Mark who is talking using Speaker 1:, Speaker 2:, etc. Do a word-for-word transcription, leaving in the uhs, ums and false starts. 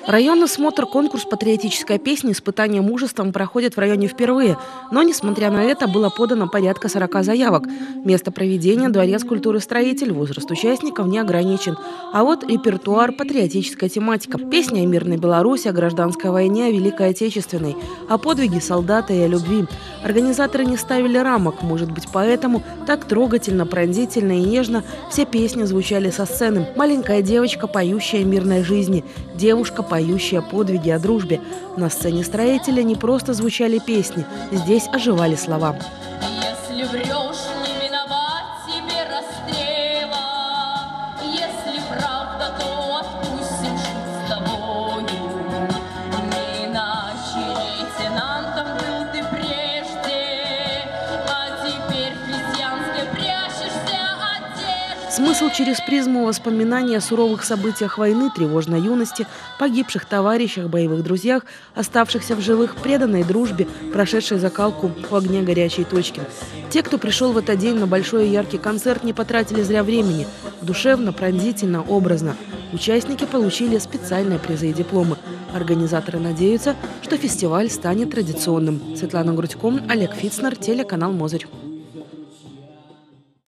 Speaker 1: Районный смотр «Конкурс патриотической песни. Испытание мужеством» проходит в районе впервые. Но, несмотря на это, было подано порядка сорока заявок. Место проведения – Дворец культуры «Строитель». Возраст участников не ограничен. А вот репертуар – патриотическая тематика. Песни о мирной Беларуси, о гражданской войне, о Великой Отечественной, о подвиге солдата и о любви. Организаторы не ставили рамок. Может быть, поэтому так трогательно, пронзительно и нежно все песни звучали со сцены. Маленькая девочка, поющая о мирной жизни. Девушка, поющая подвиги о дружбе. На сцене «Строителя» не просто звучали песни. Здесь оживали слова.
Speaker 2: Если врешь, не миновать тебе расстрела. Если правда, то отпустим с тобою. Не иначе лейтенантом был ты прежде, а теперь в крестьянской прячешься одежде.
Speaker 1: Смысл через призму воспоминаний о суровых событиях войны, тревожной юности, погибших товарищах, боевых друзьях, оставшихся в живых, преданной дружбе, прошедшей закалку в огне горячей точки. Те, кто пришел в этот день на большой и яркий концерт, не потратили зря времени. Душевно, пронзительно, образно. Участники получили специальные призы и дипломы. Организаторы надеются, что фестиваль станет традиционным. Светлана Грудько, Олег Фицнер, телеканал «Мозырь».